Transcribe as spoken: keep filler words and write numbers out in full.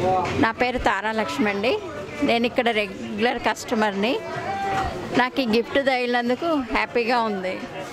నా పేరు తారా లక్ష్మి అండి. నేను ఇక్కడ రెగ్యులర్ కస్టమర్ని. నాకు ఈ గిఫ్ట్ తగిలినందుకు హ్యాపీగా ఉంది.